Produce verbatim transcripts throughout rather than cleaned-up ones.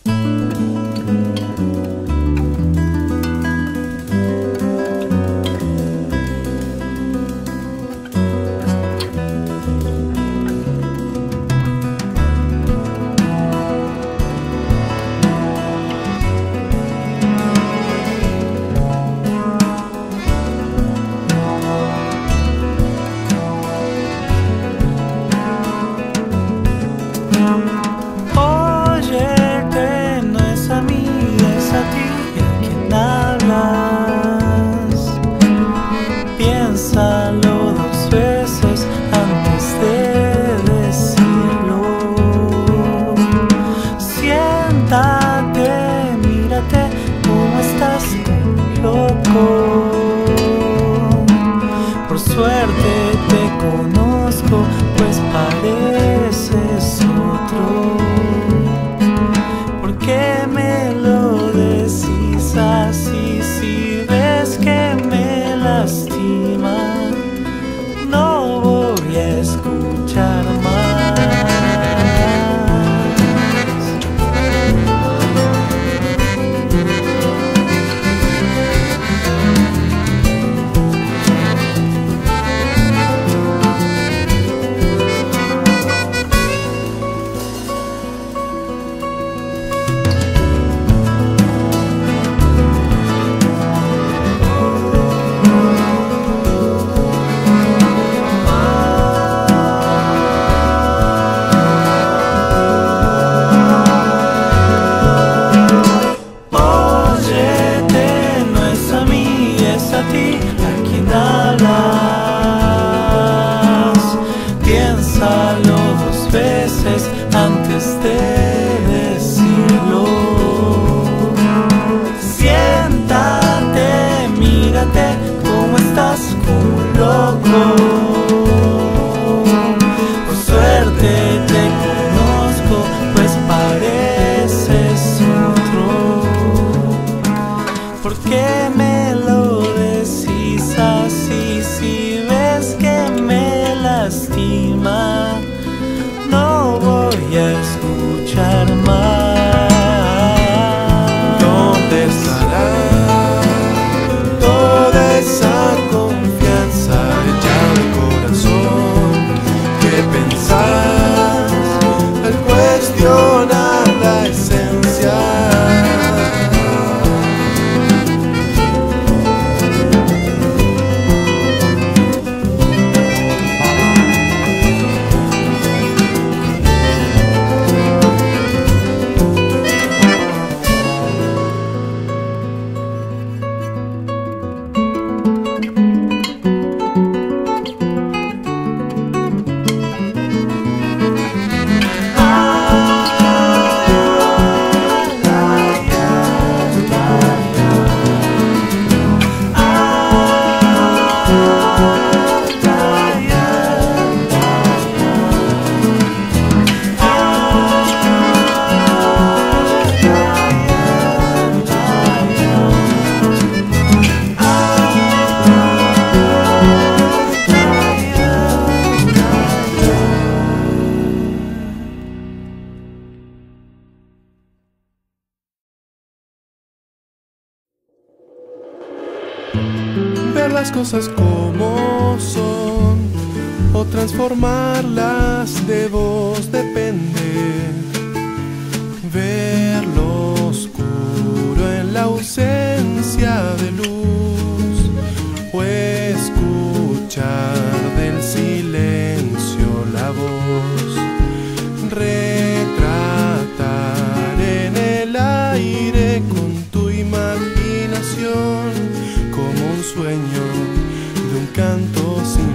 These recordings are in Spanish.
Ver las cosas como son o transformarlas de vos depende. Ver lo oscuro en la ausencia de luz o escuchar del silencio la voz. Retratar en el aire con tu imaginación como un sueño de un canto sin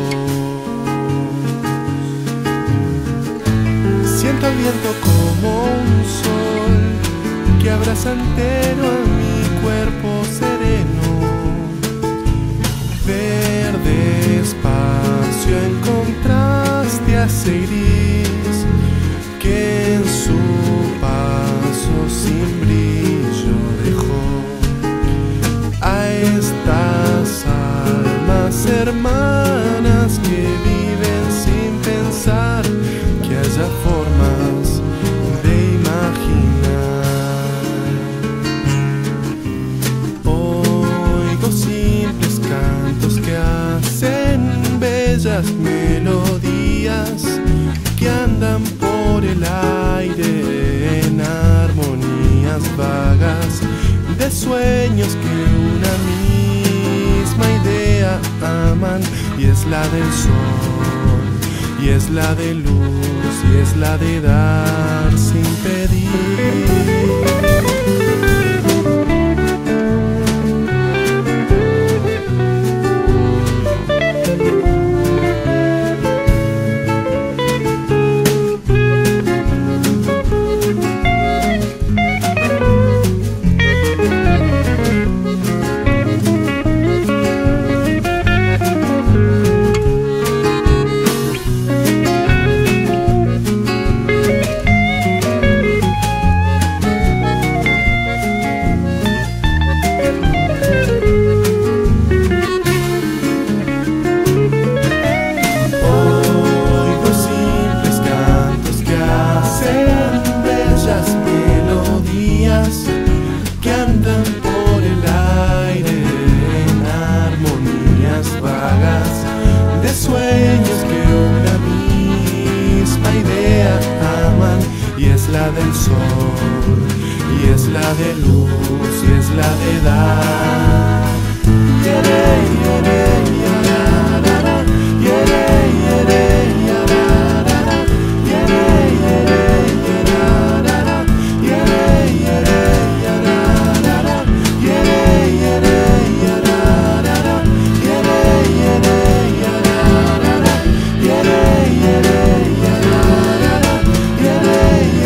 voz. Siento el viento como un sol que abraza entero a mi cuerpo sereno. Ver despacio en contraste hace gris que en su paso sin brillo dejó a estas almas hermanas que viven sin pensar que haya formas de imaginar. sueños que una misma idea aman, y es la del sol, y es la de luz, y es la de dar sin pedir. La del sol, y es la de luz, y es la de dar. Yere, yere, yararara, yere, yere, yararara, yere, yere, yararara, yere, yere, yararara, yere, yere, yararara, yere, yere, yararara, yere, yere, yararara, yere.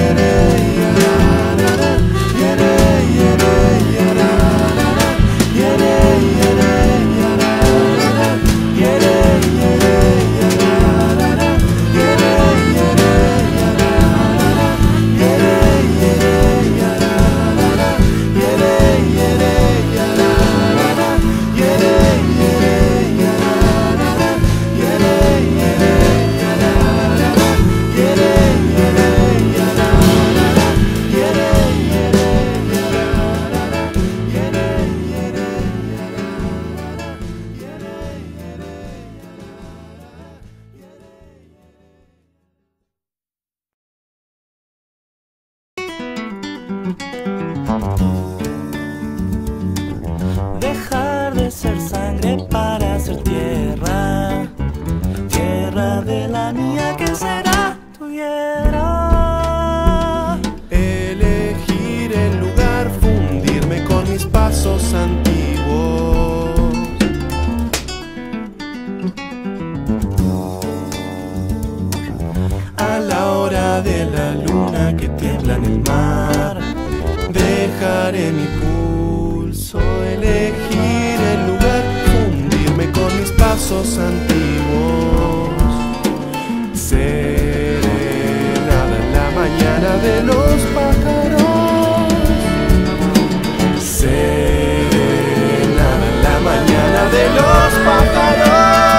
Dejar de ser sangre para ser tierra, tierra de la mía que será tu hiera. Elegir el lugar, fundirme con mis pasos antiguos. A la hora de la luna que tiembla en el mar, dejaré mi pulso, elegir el lugar, fundirme con mis pasos antiguos. Serenada en la mañana de los pájaros, serenada en la mañana de los pájaros.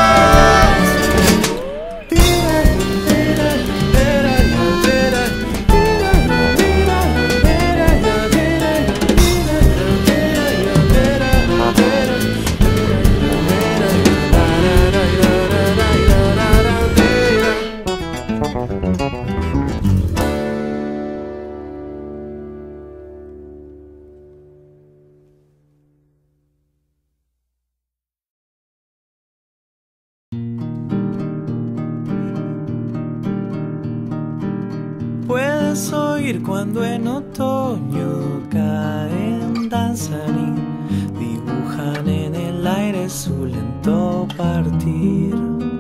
Puedes oír cuando en otoño caen danzarín, dibujan en el aire su lento partir.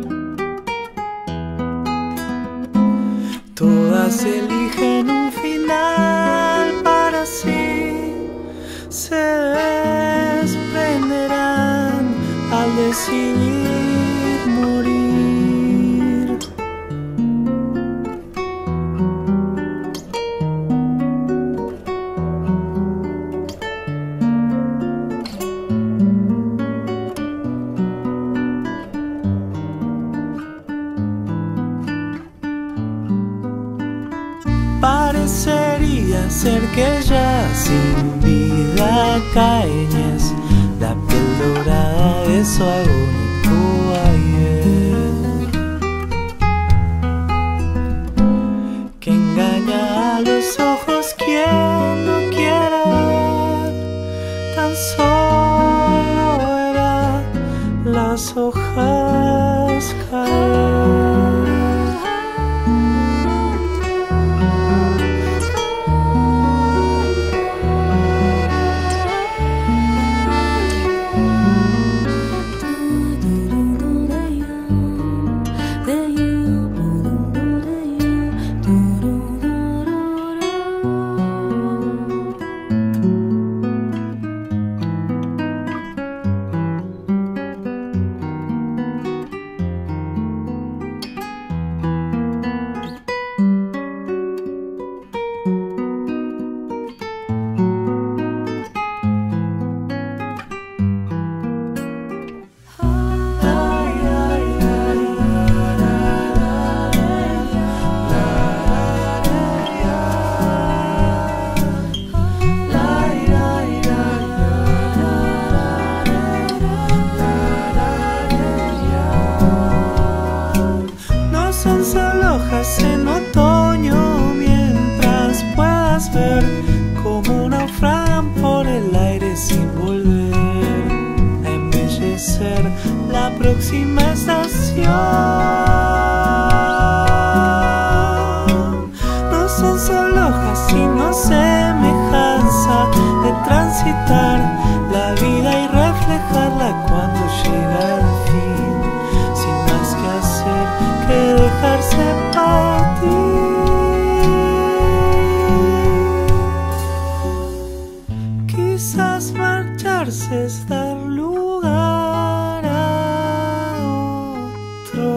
Todas eligen un final para sí, se desprenderán al decidir morir. Parecería ser que ya sin vida caeñes la piel dorada de su agónico ayer, que engaña a los ojos quien no quiere ver volar como naufragan por el aire sin volver a embellecer la próxima estación. No son solo hojas sino semejanza de transitar la vida y reflejarla cuando llega al fin, sin más que hacer que dejarse partir. Quizás marcharse es dar lugar a otro,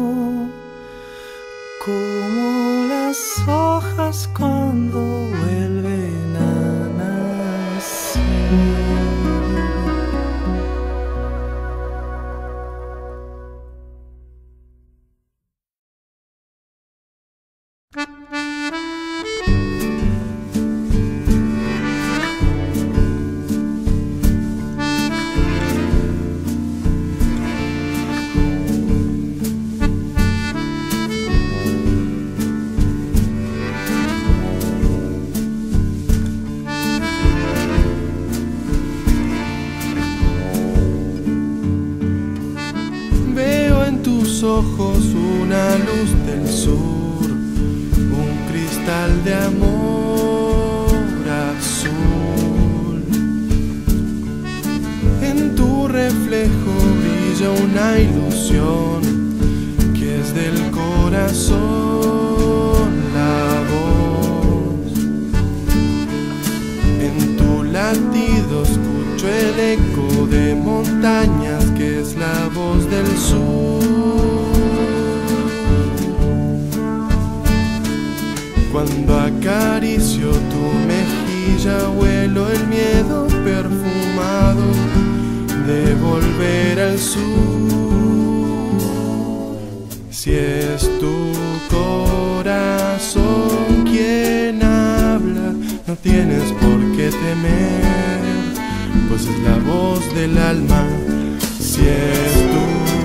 como las hojas cuando vuelven a nacer. Ojos una luz del sur, un cristal de amor azul. En tu reflejo brilla una ilusión que es del corazón la voz. En tu latido escucho el eco de montañas que es la voz del sur. Cuando acaricio tu mejilla huelo el miedo perfumado de volver al sur. Si es tu corazón quien habla, no tienes por qué temer, pues es la voz del alma. Si es tu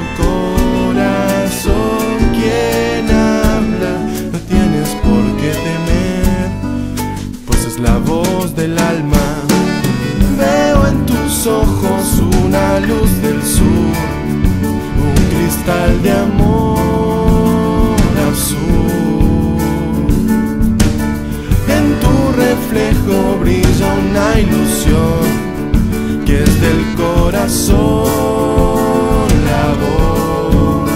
corazón quien habla, no tienes por qué temer, pues es la voz del alma. Veo en tus ojos una luz del sur, un cristal de amor azul. En tu reflejo brilla una ilusión que es del corazón la voz.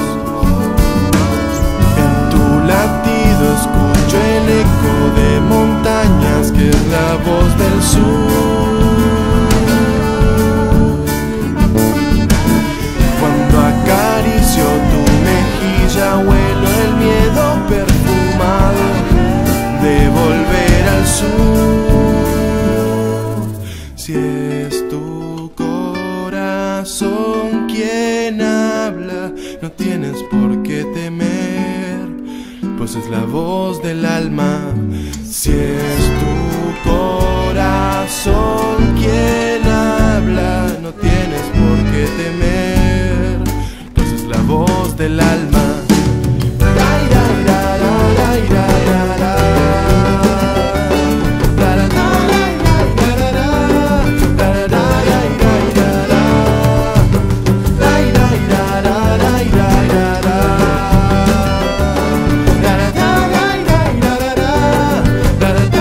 En tu latido escucho el eco de montañas que es la voz del sur. Cuando acaricio tu mejilla huelo el miedo perfumado de volver al sur. Si es tu corazón quien habla, no tienes por qué temer, pues es la voz del alma. Si es tu corazón quien habla, no tienes por qué temer, pues es la voz del alma. Da da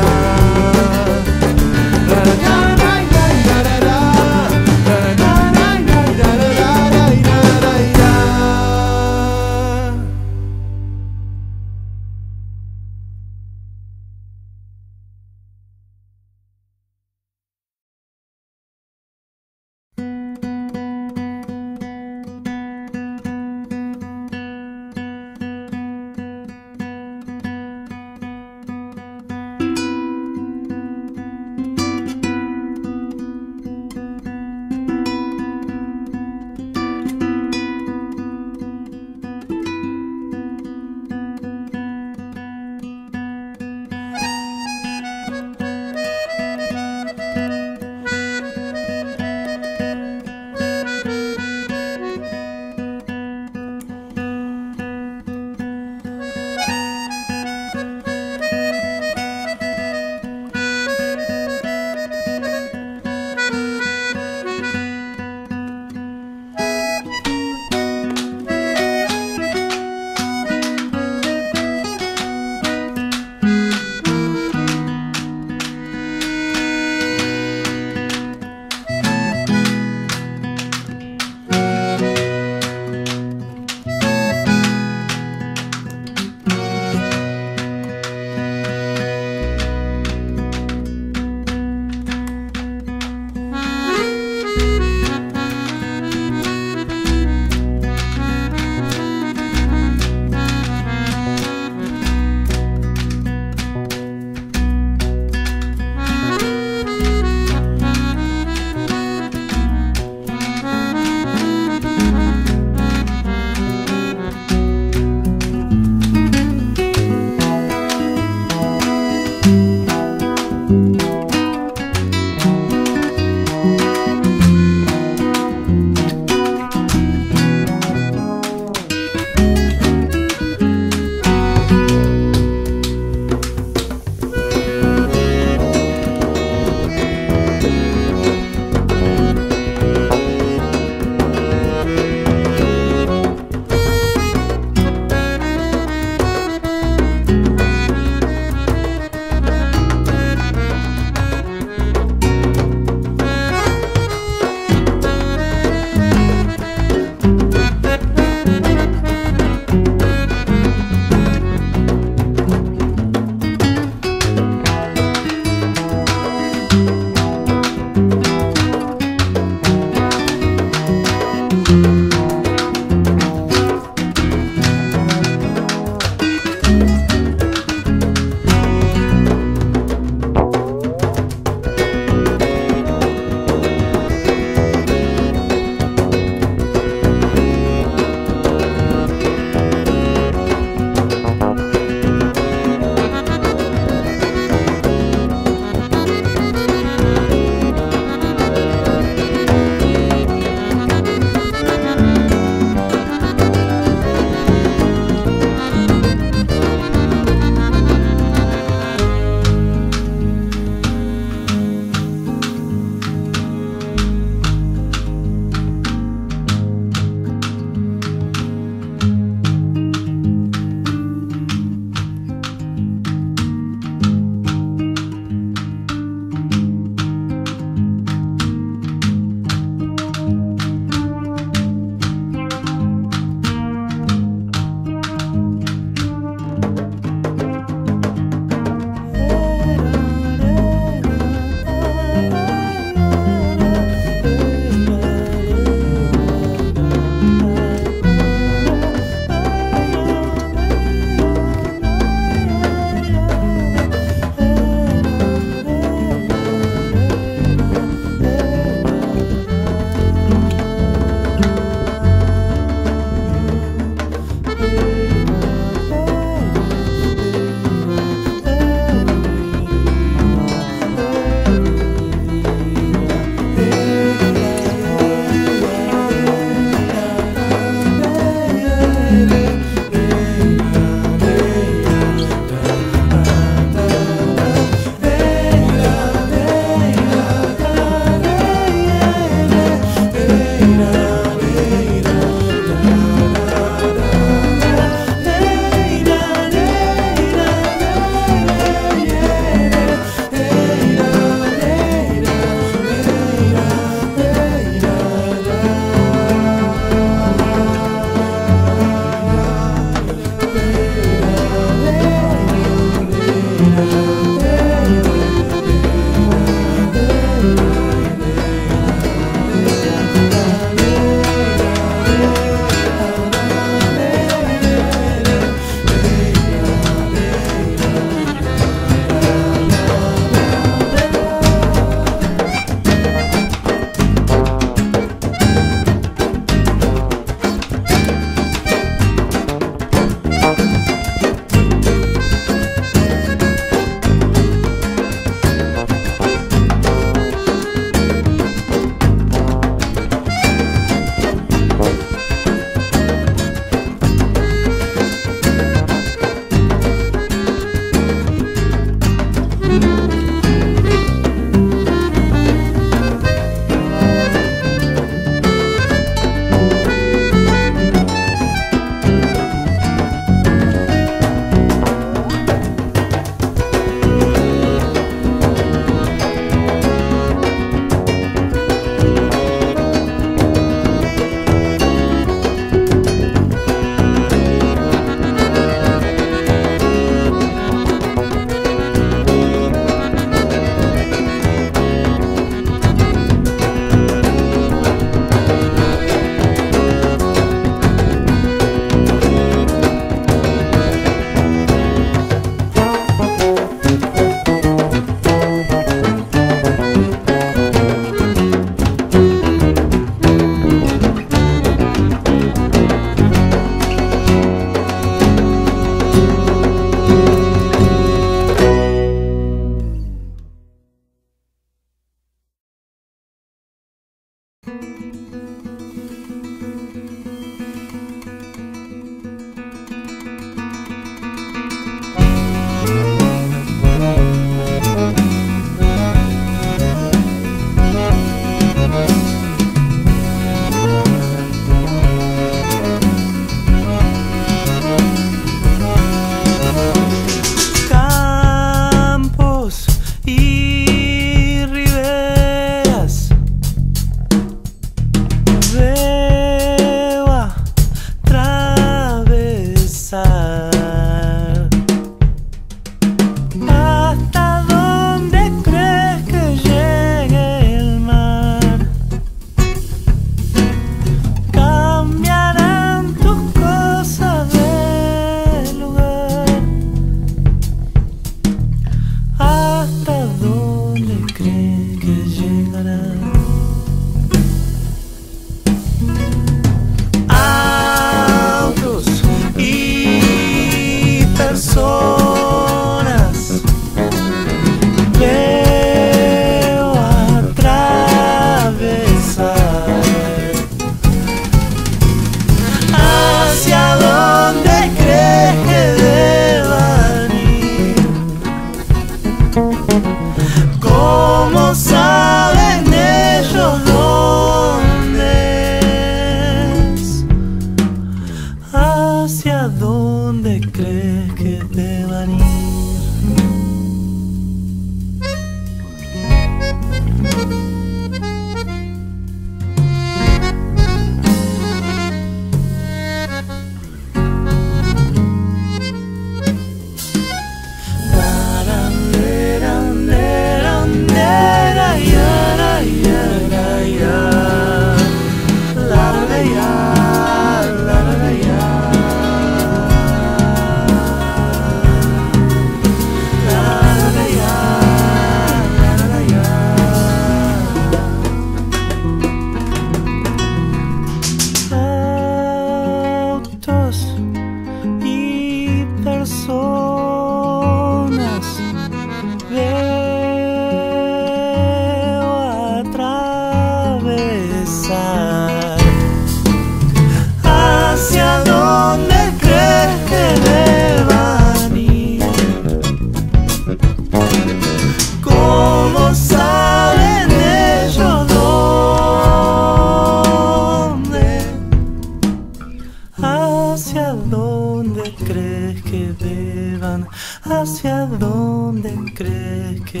¿Hacia dónde crees que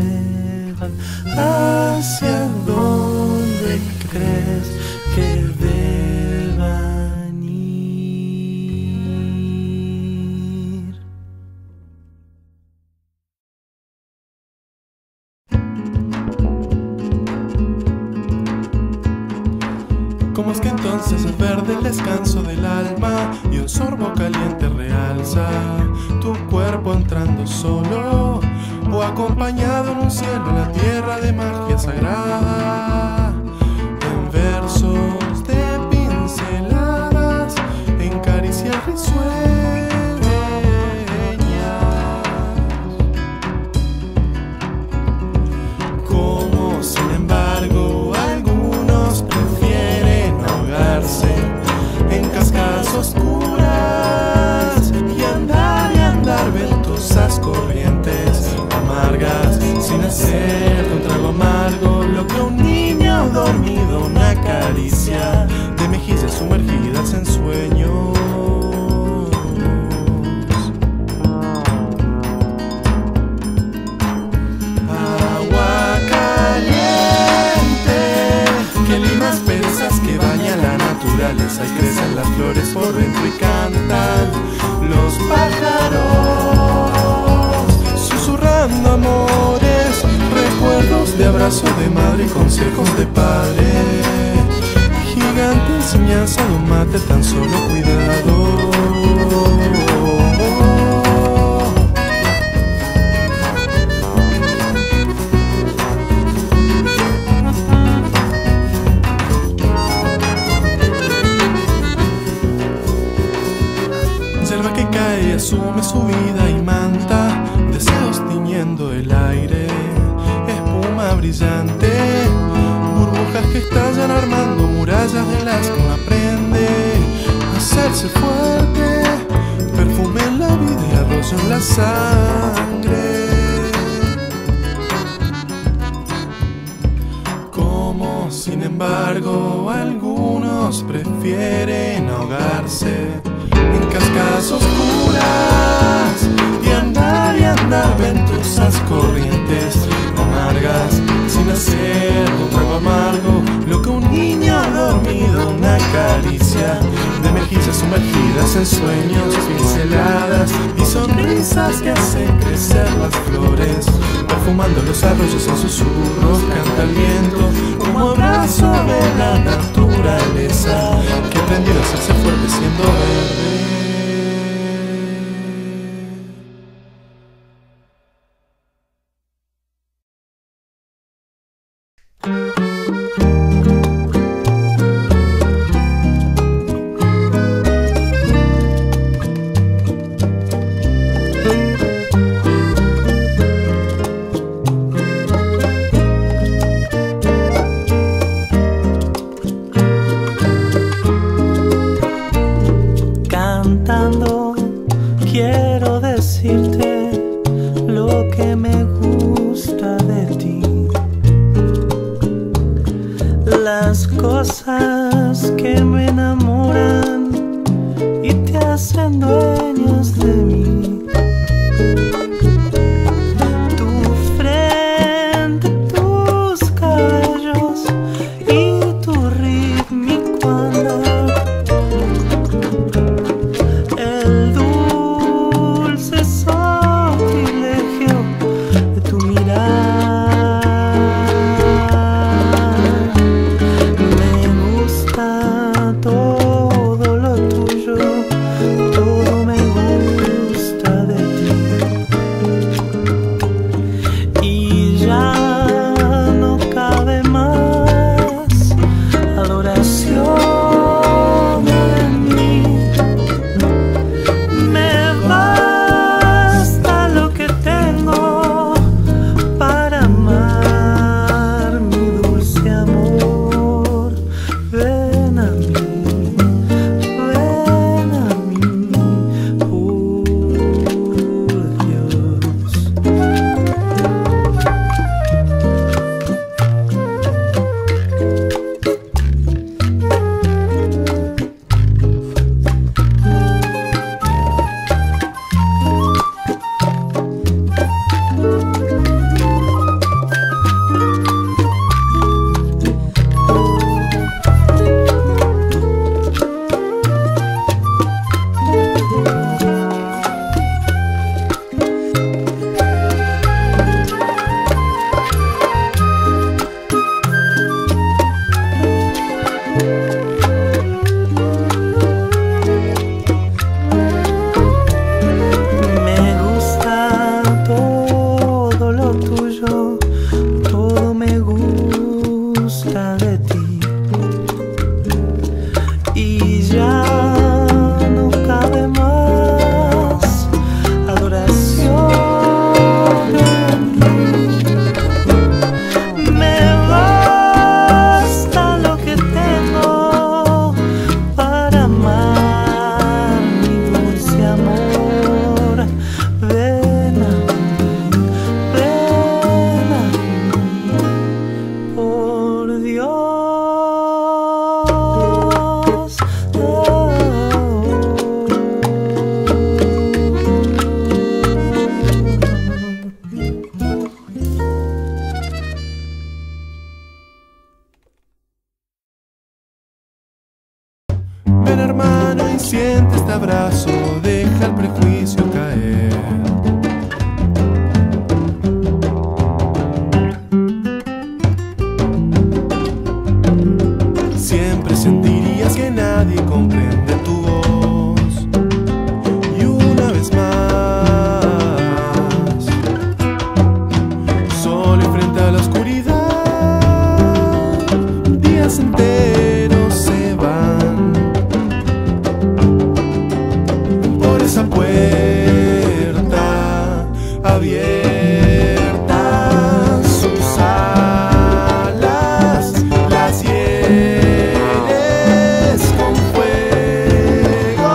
deban? ¿Hacia dónde crees que deban ir? ¿Cómo es que entonces el verde, el descanso del alma y un sorbo caliente realza tu cuerpo entrando solo o acompañado en un cielo, la tierra de magia sagrada? En versos de pinceladas, en caricias risueñas, como sin embargo algunos prefieren ahogarse en cascadas oscuras y andar y andar ventosas corrientes, amar amargas, sin hacerte un trago amargo, lo que un niño dormido, una caricia de mejillas sumergidas en sueños. Agua caliente, que limas persas que bañan la naturaleza y crecen las flores por dentro y cantan los pájaros, susurrando amores, recuerdos de abrazo de madre y consejos de padre. Gigante enseñanza, no mate, tan solo cuidado. Selva que cae, asume su vida y manta, deseos tiñendo el aire, espuma brillante, burbujas que estallan armando murallas de las que uno aprende a hacerse fuerte, perfume en la vida y arroyo en la sangre. Como sin embargo algunos prefieren ahogarse en cascadas oscuras y andar y andar ventosas corrientes amargas, sin hacer un trago amargo, lo que un niño dormido, una caricia de mejillas sumergidas en sueños, pinceladas y sonrisas que hacen crecer las flores, perfumando los arroyos en susurros, canta el viento como abrazo de la naturaleza que ha aprendido a hacerse fuerte siendo verde. Quiero decirte lo que me gusta de ti, las cosas que me enamoran y te hacen dueños de mí. Tu frente, tus cabellos y tu rítmico andar, el dulce sortilegio de tu mirar. Me gusta siente este abrazo, deja el prejuicio caer. Siempre sentirías que nadie comprende tu voz. Y una vez más, solo y frente a la oscuridad, días enteros se van por esa puerta abierta. Sus alas las hieres con fuego.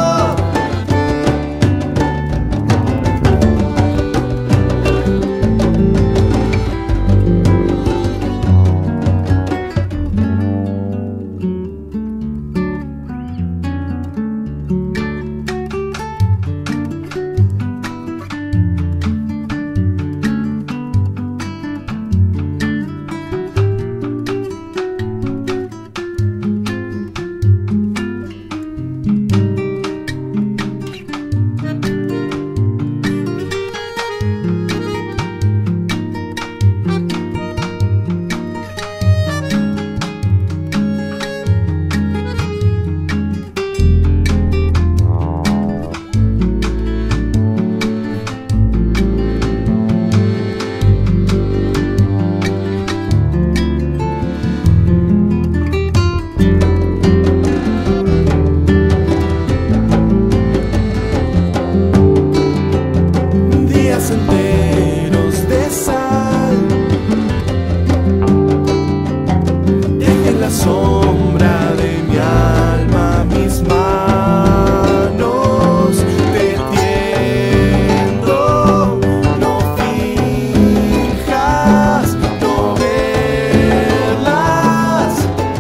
Días enteros de sal, dejen la sombra de mi alma, mis manos te tiendo. No finjas no verlas.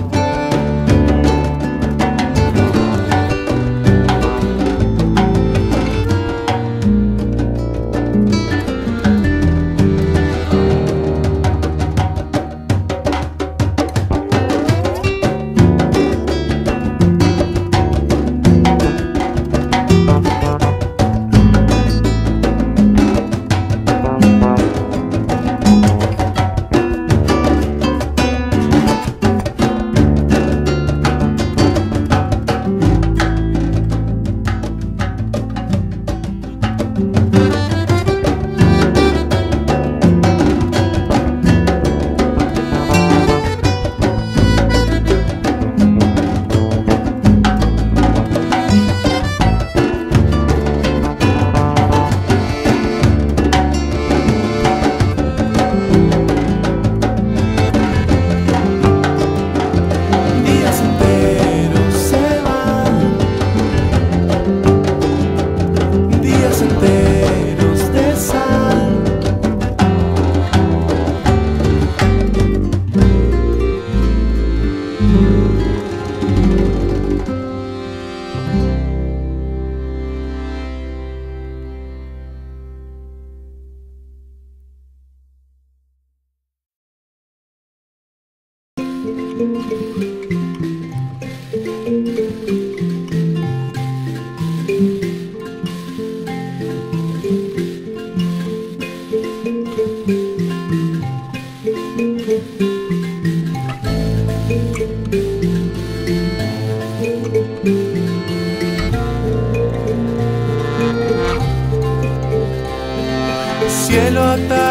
Cielo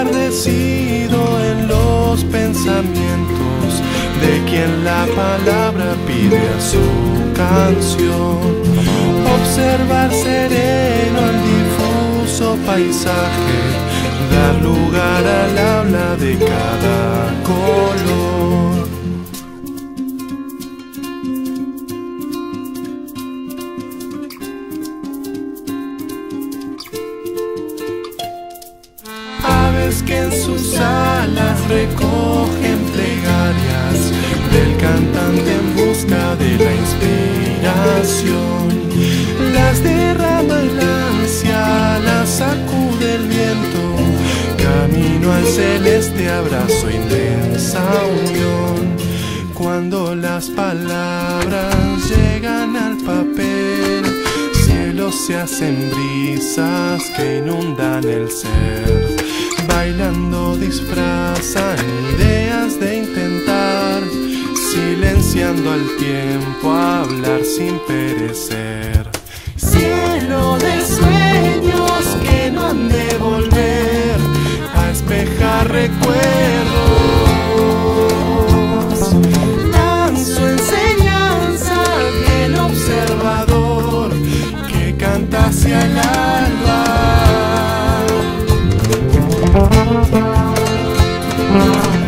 atardecido en los pensamientos de quien la palabra pide a su canción. Observar sereno el difuso paisaje, dar lugar al habla de cada color. Aves que en sus alas recogen plegarias del cantante en busca de la inspiración. Las derrama el ansia, las sacude el viento, camino al celeste abrazo, inmensa unión. Cuando las palabras llegan al papel, cielos se hacen brisas que inundan el ser. Bailando disfrazan ideas de intentar, silenciando al tiempo, hablar sin perecer. Cielo de sueños que no han de volver a espejar recuerdos. Lanzo enseñanza del observador que canta hacia el alba.